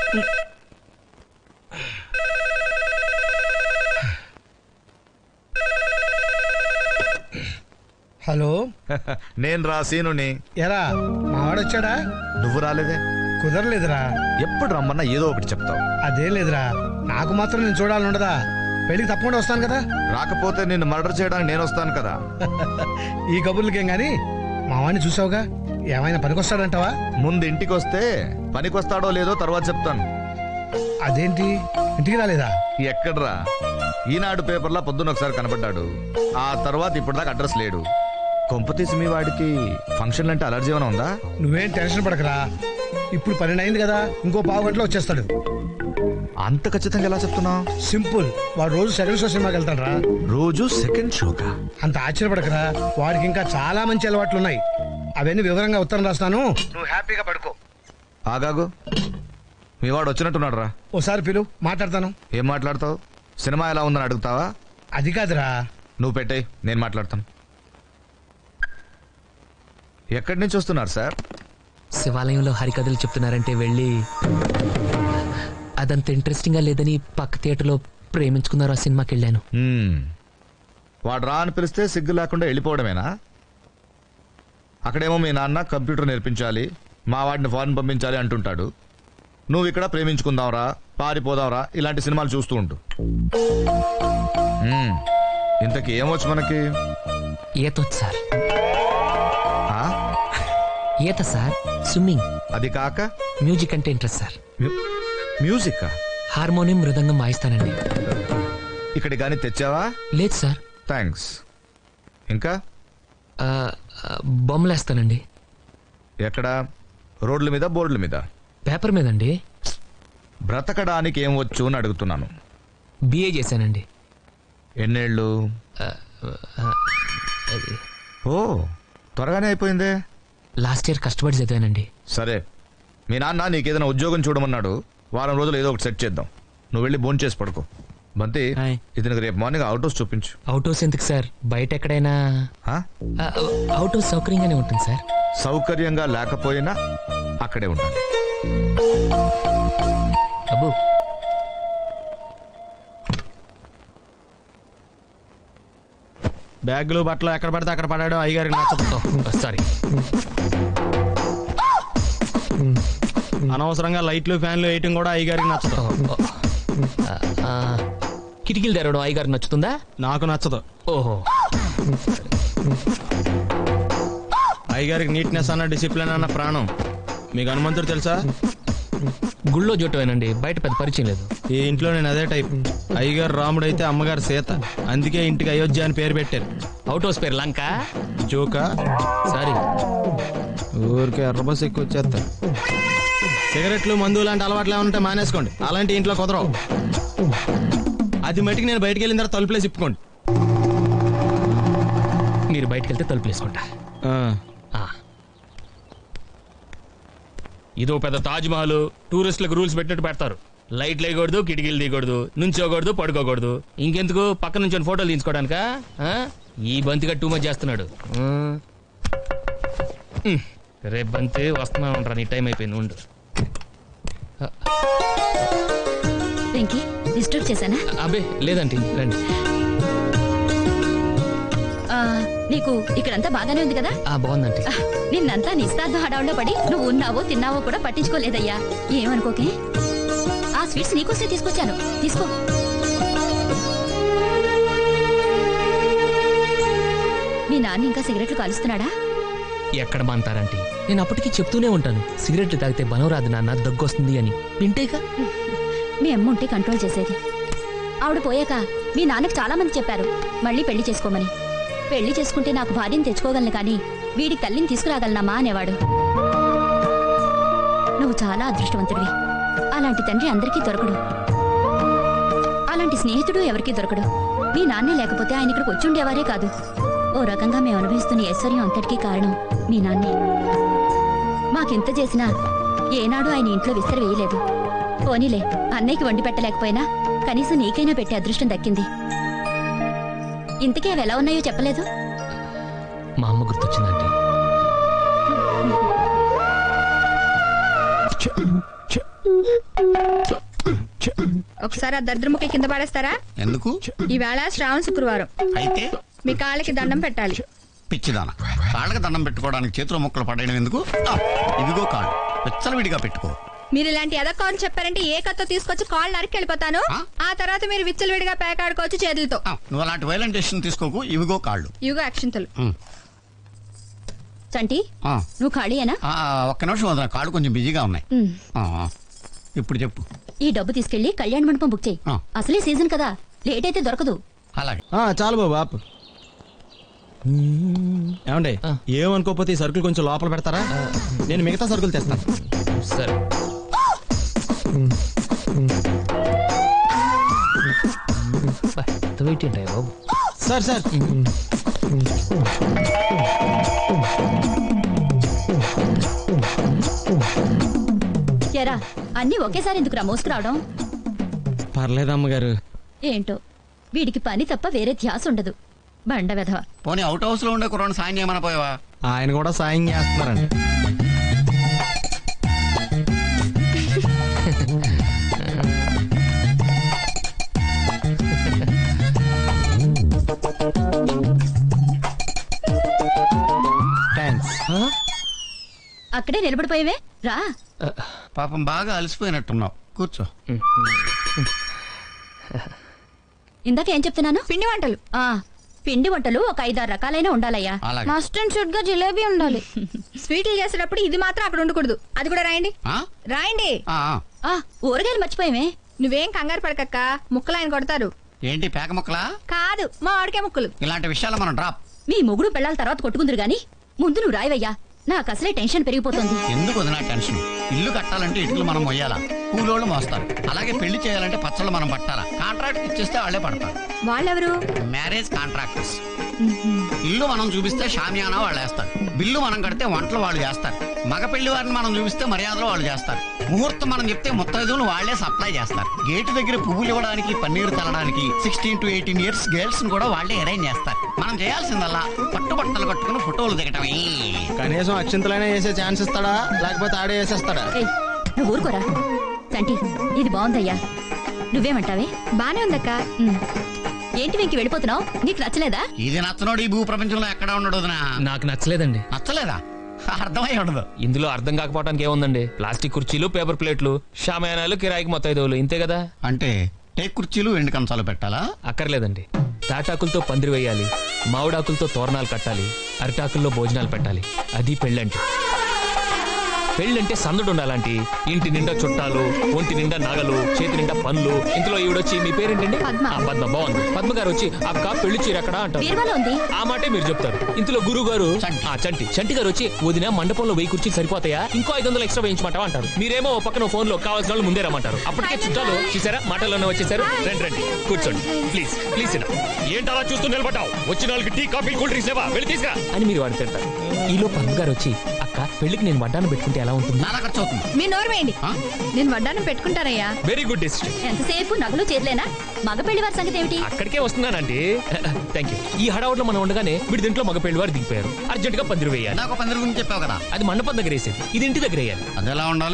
Hello, నేను రా సీనుని. ఎరా మావాడొచ్చాడా? నువ్వు రాలేదే? కుదరలేదురా. ఎప్పుడు రమ్మన్నా ఏదో ఒకటి చెప్తావు. అదే లేదురా, నాకు మాత్రం నేను చూడాలని ఉండదా? పెళ్లికి తప్పకుండా వస్తాను కదా. రాకపోతే నిన్ను మర్డర్ చేయడానికి నేను వస్తాను కదా. ఈ కబుర్లకేం గాని మావాడిని చూసావుగా, ఏమైనా పనికొస్తాడంటావా? ముందు ఇంటికి వస్తే పనికొస్తాడో లేదో తర్వాత చెప్తాను. అదేంటి ఇంటికి రాలేదా? ఎక్కడ్రా, ఈనాడు పేపర్లో పొద్దున్న ఒకసారి కనబడ్డాడు, ఆ తర్వాత ఇప్పటిదాకా అడ్రస్ లేడు. కొంపతీసి మీ వాడికి ఫంక్షన్లు అంటే అలర్జీ ఏమైనా ఉందా? నువ్వేం టెన్షన్ పడకరా, ఇప్పుడు 12 అయింది కదా, ఇంకో పావు గంటలో వచ్చేస్తాడు. అంత ఖచ్చితంగా ఎలా చెప్తున్నావు? సింపుల్, వాడు రోజు సెకండ్ షో సినిమాకి వెళ్తాడు. రోజు సెకండ్ షోకా? అంత ఆశ్చర్యపడకరా, వాడికి ఇంకా చాలా మంచి అలవాట్లు ఉన్నాయి. అవన్నీ వివరంగా ఉత్తరం రాస్తాను, నువ్వు హ్యాపీగా పడుకో. ఆగాగు, మీ వాడు వచ్చినట్టున్నాడు రా. ఓసారి పిలు, మాట్లాడతాను. ఏం మాట్లాడతావు? సినిమా ఎలా ఉందని అడుగుతావా? అది కాదురా. నువ్వు పెట్టే, నేను మాట్లాడతాను. ఎక్కడి నుంచి వస్తున్నారు సార్? శివాలయంలో హరికథలు చెప్తున్నారంటే వెళ్ళి, అదంత ఇంట్రెస్టింగ్ గా లేదని పక్క థియేటర్లో ప్రేమించుకున్నారు ఆ సినిమాకి వెళ్ళాను. వాడు రా అని పిలిస్తే సిగ్గు లేకుండా వెళ్ళిపోవడమేనా? అక్కడేమో మీ నాన్న కంప్యూటర్ నేర్పించాలి, మా వాడిని ఫారెన్ పంపించాలి అంటుంటాడు. నువ్వు ఇక్కడ ప్రేమించుకుందాంరా, పారిపోదాంరా, ఇలాంటి సినిమాలు చూస్తూ ఉంటు. ఇంతకీ ఏమొచ్చు మనకి? ఈతొచ్చు సార్. ఆ? ఈత సార్, స్విమ్మింగ్. అది కాక మ్యూజిక్ అంటే interest sir. Music? Harmonium, mridangam వాయిస్తానండి. ఇక్కడ గానీ తెచ్చావా? లేదు సార్. థ్యాంక్స్. ఇంకా? బొమ్మలేస్తానండి. ఎక్కడ? రోడ్ల మీద, బోర్డుల మీద? పేపర్ మీదండి. బ్రతకడానికి ఏం వచ్చు అని అడుగుతున్నాను. బిఏ చేశానండి. ఎన్నేళ్ళు? ఓ, త్వరగానే అయిపోయిందే. లాస్ట్ ఇయర్ కష్టపడి చదివానండి. సరే, మీ నాన్న నీకేదైనా ఉద్యోగం చూడమన్నాడు, వారం రోజులు ఏదో ఒకటి సెట్ చేద్దాం. నువ్వు వెళ్ళి భోంచేసి చేసి పడుకో. బంతి, ఇతనికి రేపు మార్నింగ్ అవుట్ హౌస్ చూపించు. అవుట్ హౌస్ ఎందుకు సార్? బయట ఎక్కడైనా. అవుట్ హౌస్ సౌకర్యంగానే ఉంటుంది సార్. సౌకర్యంగా లేకపోయినా అక్కడే ఉండాలి. అబ్బు, బ్యాగులు బట్టలు ఎక్కడ పడితే అక్కడ పడడం అయ్యగారికి నచ్చదు. సారీ. అనవసరంగా లైట్లు ఫ్యాన్లు వేయటం కూడా అయ్యగారికి నచ్చదు. కిటికీలు తెరవడం అయ్యగారికి నచ్చుతుందా? నాకు నచ్చదు. ఓహో. అయ్యగారికి నీట్నెస్ అన్న, డిసిప్లిన్ అన్న ప్రాణం. మీకు హనుమంతుడు తెలుసా? గుళ్ళో జోటమేనండి, బయట పెద్ద పరిచయం లేదు. ఈ ఇంట్లో నేను అదే టైప్. అయ్యగారు రాముడు అయితే అమ్మగారు సీత, అందుకే ఇంటికి అయోధ్య అని పేరు పెట్టారు. అవుట్ హౌస్ పేరు లంక. జోకా? సారీ. ఊరికే ఎర్రబస్ ఎక్కువ వచ్చేస్తారు. సిగరెట్లు, మందు లాంటి అలవాట్లు ఏమంటే మానేసుకోండి, అలాంటి ఇంట్లో కుదరవు. అది మట్టికి నేను బయటకు వెళ్ళిన తర్వాత తలుపులేసి ఇప్పుకోండి. మీరు బయటకు వెళ్తే తలుపులు వేసుకుంటా. ఇదో పెద్ద తాజ్మహల్. టూరిస్టులకు రూల్స్ పెట్టినట్టు పెడతారు. లైట్లు వేయకూడదు, కిటికీలు తీయకూడదు, నుంచోకూడదు, పడుకోకూడదు. ఇంకెందుకు పక్క నుంచి ఫోటోలు తీసుకోవడానికా? ఈ బంతిగా టూ మచ్ చేస్తున్నాడు. రేపు బంతి వస్తున్నా ఉంటా, నీ టైం అయిపోయింది, ఉండు. డిస్టర్బ్ చేశానా? అబ్బే లేదండి, రండి. నీకు ఇక్కడంతా బాగానే ఉంది కదా? బాగుందండి. నిన్నంతా నిస్తార్థ హడావుల్లో పడి నువ్వు ఉన్నావో తిన్నావో కూడా పట్టించుకోలేదయ్యా. ఏమనుకోకే, ఆ స్వీట్స్ నీకోసే తీసుకొచ్చాను, తీసుకో. మీ నాన్న ఇంకా సిగరెట్లు కాలుస్తున్నాడా? ఎక్కడ మాంటారంటే, నేను అప్పటికి చెప్తూనే ఉంటాను, సిగరెట్లు తాగితే బలం రాదు నాన్న, దగ్గొస్తుంది అని. వింటేగా. మీ అమ్మ ఉంటే కంట్రోల్ చేసేది. ఆవిడ పోయాక మీ నాన్నకు చాలా మంది చెప్పారు మళ్ళీ పెళ్లి చేసుకోమని. పెళ్లి చేసుకుంటే నాకు భార్యను తెచ్చుకోగలను కానీ వీడికి తల్లిని తీసుకురాగలనమ్మా అనేవాడు. నువ్వు చాలా అదృష్టవంతుడివి. అలాంటి తండ్రి అందరికీ దొరకడు, అలాంటి స్నేహితుడు ఎవరికీ దొరకడు. మీ నాన్నే లేకపోతే ఆయన ఇక్కడికి వచ్చి ఉండేవారే కాదు. ఓ రకంగా మేము అనుభవిస్తున్న ఐశ్వర్యం అంతటికీ కారణం మీ నాన్నే. మాకెంత చేసినా ఏనాడు ఆయన ఇంట్లో విస్తర వేయలేదు. పోనీలే, అన్నయ్యకి వండి పెట్టలేకపోయినా కనీసం నీకైనా పెట్టే అదృష్టం దక్కింది. ఇంతకీ అవి ఎలా ఉన్నాయో చెప్పలేదు. మా అమ్మ గుర్తొచ్చిందండి. ఒకసారి ఆ దరిద్ర ముక్క కింద పడేస్తారా? ఎందుకు? ఈవేళ శ్రావణ శుక్రవారం, అయితే మీ కాళ్ళకి దండం పెట్టాలి. పిచ్చిదాన, కాళ్ళకి దండం పెట్టుకోవడానికి చేతిలో ముక్కలు పడేయడం ఎందుకు? ఇదిగో కాళ్ళు విచ్చలవిడిగా పెట్టుకో. మీరు ఇలాంటి ఎదక్కని చెప్పారంటే ఏ కత్తో తీసుకొచ్చి కాళ్ళు నరికి వెళ్ళిపోతాను. ఆ తర్వాత మీరు విచ్చలవిడిగా పేకాడుకోవచ్చు చేతులతో. నువ్వు అలాంటి వైలెంట్ డెసిషన్ తీసుకోకు. ఇవిగో కాళ్ళు. ఇవిగో అక్షింతలు. చంటి, నువ్వు ఖాళీయేనా? ఒక్క నిమిషం వదిన, కాళ్ళు కొంచెం బిజీగా ఉన్నాయి. ఇప్పుడు చెప్పు. ఈ డబ్బు తీసుకెళ్లి కళ్యాణ మండపం బుక్ చేయి. అసలే సీజన్ కదా, లేట్ అయితే దొరకదు. అలాగే. చాలు బాబు ఆపు. ఏమండి, ఏమనుకోకపోతే ఈ సరుకులు కొంచెం లోపల పెడతారా? నేను మిగతా సరుకులు తెస్తాను. సరే. బాబు సార్ సార్ ఎరా, అన్ని ఒకేసారి ఎందుకురా మోసుకురావడం? పర్లేదమ్మగారు. ఏంటో వీడికి పని తప్ప వేరే ధ్యాస ఉండదు. బండ వెధవ. పోనీ అవుట్ హౌస్ లో ఉండే కుర్రాడు సాయం చేయమని పోయావా? ఆయన కూడా సాయం చేస్తున్నారండి. థ్యాంక్స్. అక్కడే నిలబడిపోయేవే, రా. పాపం బాగా అలసిపోయినట్టున్నావు, కూర్చో. ఇందాక ఏం చెప్తున్నాను? పిండి వంటలు. పిండి వంటలు ఒక 5-6 రకాలైనా ఉండాలయ్యా. మస్ట్ అండ్ షుడ్ గా జిలేబీ ఉండాలి. స్వీట్లు చేసేటప్పుడు ఇది మాత్రం అక్కడ ఉండకూడదు. అది కూడా రాయండి. రాయండి. ఊరగాయలు మర్చిపోయేవే. నువ్వేం కంగారు పడకక్క, ముక్కలు ఆయన కొడతారు. ఏంటి పేక ముక్కలా? కాదు, మా ఆడికే ముక్కలు. ఇలాంటి విషయాలు మనం డ్రాప్. మీ మొగుడు పెళ్ళాల తర్వాత కొట్టుకుందరు గాని ముందు నువ్వు రాయవయ్యా. నాకు అసలే టెన్షన్ పెరిగిపోతుంది. ఎందుకు వదినా టెన్షన్? ఇల్లు కట్టాలంటే ఇటుకలు మనం మొయ్యాలా, కూలోళ్ళు మోస్తారు. అలాగే పెళ్లి చేయాలంటే పచ్చళ్ళు మనం పట్టాలా. కాంట్రాక్ట్ ఇచ్చేస్తే వాళ్ళే పడతారు. వాళ్ళెవరు? Marriage contractors. ఇల్లు మనం చూపిస్తే షామియానా వాళ్ళు వేస్తారు. బిల్లు మనం కడితే వంటలు వాళ్ళు చేస్తారు. మగ పెళ్లి వారిని మనం చూపిస్తే మర్యాదలు వాళ్ళు చేస్తారు. ముహూర్తం మనం చెప్తే ముత్తైదువులు వాళ్లే సప్లై చేస్తారు. గేటు దగ్గర పువ్వులు ఇవ్వడానికి, పన్నీరు చల్లడానికి 16 to 18 years గర్ల్స్ ని కూడా వాళ్లే అరేంజ్ చేస్తారు. మనం చేయాల్సిందల్లా పట్టుబట్టలు కట్టుకుని ఫోటోలు దిగటమే. కనీసం అక్షింతలైనా వేసే ఛాన్స్ ఇస్తాడా, లేకపోతే ఆడే వేసేస్తాడా? నువ్వు ఊరుకోరా. చంటి, ఇది బాగుందయ్యా, నువ్వేమంటావే? బానే ఉందక్క. ఏంటి వెంకి వెళ్ళిపోతున్నావు? నీకు నచ్చలేదా? ఇది నచ్చనోడు ఈ భూ ప్రపంచంలో ఎక్కడ ఉండడు. నాకు నచ్చలేదండి. నచ్చలేదా? అర్థమై ఉండదు. ఇందులో అర్థం కాకపోవడానికి ఏముందండి? ప్లాస్టిక్ కుర్చీలు, పేపర్ ప్లేట్లు, షామయానాలు, కిరాయికి మొత్తైదువులు, ఇంతే కదా. అంటే టేక్ కుర్చీలు, ఎండు కంచాలు పెట్టాలా? అక్కర్లేదండి. తాటాకులతో పందిరి వేయాలి, మామిడాకులతో తోరణాలు కట్టాలి, అరిటాకుల్లో భోజనాలు పెట్టాలి. అది పెళ్ళంటే. పెళ్ళంటే సందడు ఉండాలంటి. ఇంటి నిండా చుట్టాలు, ఒంటి నిండా నగలు, చేతి నిండా పనులు. ఇంట్లో ఈవిడొచ్చి, మీ పేరేంటండి? పద్మ. బాగుంది. పద్మ గారు వచ్చి అక్క పెళ్లి చీర ఎక్కడ అంటారు. ఆ మాటే మీరు చెప్తారు. ఇంట్లో గురువు గారు చంటి గారు వచ్చి వదిన మండపంలో 1000 కుర్చీలు సరిపోతాయా, ఇంకో 500 ఎక్స్ట్రా వేయించమంటావా అంటారు. మీరేమో పక్కన ఫోన్ లో కావాల్సిన వాళ్ళు ముందే రమ్మంటారు. అప్పటికే చుట్టాలు చూసారా, మాటల్లోనే వచ్చేసారు. రండి కూర్చోండి, ప్లీజ్ ప్లీజ్. ఏంటి అలా చూస్తూ నిలబడ్డావు? వచ్చిన వాళ్ళకి టీ, కాఫీ, కూల్ డ్రింక్స్ లేవా, వెళ్ళి తీసుకురా అని మీరు వాడు తింటారు. ఈలో పద్మ గారు వచ్చి అక్క పెళ్లికి నేను వడ్డాను పెట్టుకుంటే ఎలా ఉంటుంది? మీ నోరు వేయండి. నేను వడ్డానం పెట్టుకుంటానయ్యా. Very good decision. ఎంతసేపు నగలు చేతులేనా? మగ పెళ్లి వారి సంగతి ఏమిటి? అక్కడికే వస్తున్నానండి. Thank you. ఈ హడావుట్లో మనం ఉండగానే వీడి దీంట్లో మగ పెళ్లి వారు దిగిపోయారు. అర్జెంట్ గా పందిరి వేయాలి. నాకు పందిరి గురించి చెప్పావు కదా. అది మండపం దగ్గర వేసేది, ఇది ఇంటి దగ్గర వేయాలి. అది ఎలా ఉండాలి?